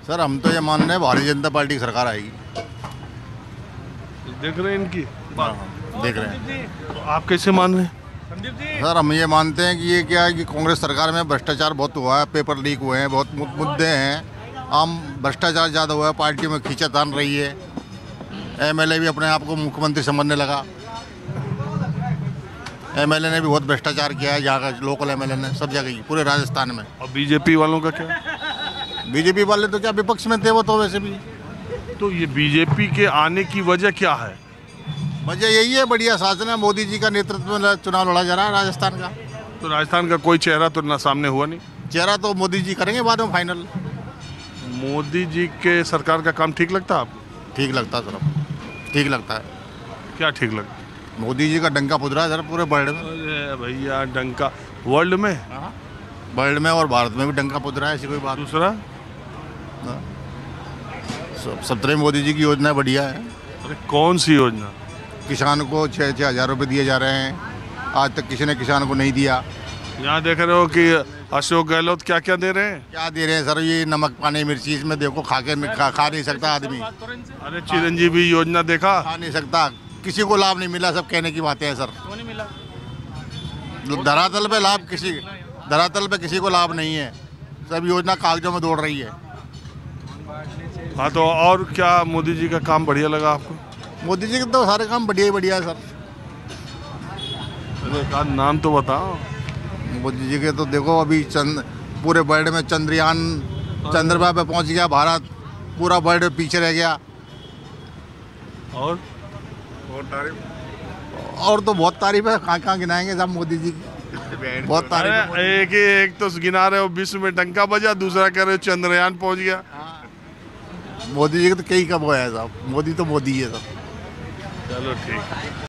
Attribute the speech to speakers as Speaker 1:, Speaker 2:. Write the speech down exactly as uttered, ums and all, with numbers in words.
Speaker 1: Sir हम तो ये मान रहे हैं भारतीय जनता पार्टी की सरकार आएगी।
Speaker 2: देख रहे हैं इनकी बात।
Speaker 1: हाँ, देख रहे हैं।
Speaker 2: तो आप कैसे मान रहे हैं?
Speaker 1: सर हम ये मानते हैं कि ये क्या है कि कांग्रेस सरकार में भ्रष्टाचार बहुत हुआ है, पेपर लीक हुए हैं, बहुत मु- मुद्दे हैं, आम भ्रष्टाचार ज़्यादा हुआ है, पार्टी में खींचातान रही है, एमएलए भी अपने आप को मुख्यमंत्री समझने लगा। एमएलए ने भी बहुत भ्रष्टाचार किया है, यहाँ का लोकल एमएलए ने सब जगह ही, पूरे राजस्थान में।
Speaker 2: और बीजेपी वालों का क्या?
Speaker 1: बीजेपी वाले तो क्या विपक्ष में थे वो तो वैसे भी।
Speaker 2: तो ये बीजेपी के आने की वजह क्या है?
Speaker 1: वजह यही है, बढ़िया शासन है, मोदी जी का नेतृत्व में चुनाव लड़ा जा रहा है राजस्थान का।
Speaker 2: तो राजस्थान का कोई चेहरा तो ना सामने हुआ नहीं।
Speaker 1: चेहरा तो मोदी जी करेंगे बाद में फाइनल।
Speaker 2: मोदी जी के सरकार का काम ठीक लगता है आपको?
Speaker 1: ठीक लगता है सर, ठीक लगता है।
Speaker 2: क्या ठीक लगता है?
Speaker 1: मोदी जी का डंका पुध रहा है सर पूरे वर्ल्ड में।
Speaker 2: अरे भैया, डंका वर्ल्ड में,
Speaker 1: वर्ल्ड में और भारत में भी डंका पुध रहा है, ऐसी कोई बात।
Speaker 2: दूसरा
Speaker 1: सब सत्रह मोदी जी की योजना बढ़िया है।
Speaker 2: अरे कौन सी योजना?
Speaker 1: किसान को छः छः हज़ार रुपये दिए जा रहे हैं, आज तक किसी ने किसान को नहीं दिया।
Speaker 2: यहाँ देख रहे हो कि अशोक गहलोत क्या क्या दे रहे हैं।
Speaker 1: क्या दे रहे हैं सर, ये नमक पानी मिर्ची इसमें देखो, खा के खा, खा नहीं सकता आदमी,
Speaker 2: अरे चिरंजीवी योजना देखा?
Speaker 1: खा नहीं सकता, किसी को लाभ नहीं मिला, सब कहने की बातें हैं सर। धरातल पे लाभ किसी धरातल पे किसी को लाभ नहीं है, सब योजना कागजों में दौड़ रही है।
Speaker 2: हाँ, तो और क्या मोदी जी का काम बढ़िया लगा आपको?
Speaker 1: मोदी जी के तो सारे काम बढ़िया ही बढ़िया है सर।
Speaker 2: अरे एक आध नाम तो बताओ।
Speaker 1: मोदी जी के तो देखो अभी चंद पूरे वर्ल्ड में चंद्रयान चंद्रमा पे पहुंच गया भारत, पूरा वर्ल्ड पीछे रह गया।
Speaker 2: और
Speaker 1: और तारीफ और तो बहुत तारीफ है, कहाँ कहाँ गिनाएंगे साहब मोदी जी की, बहुत तारीफ है।
Speaker 2: अरे एक ही एक तो गिना रहे हो विश्व में डंका बजा, दूसरा कह रहे हो चंद्रयान पहुंच गया।
Speaker 1: मोदी जी के तो कई कब गया है साहब, मोदी तो मोदी है साहब।
Speaker 2: चलो ठीक है।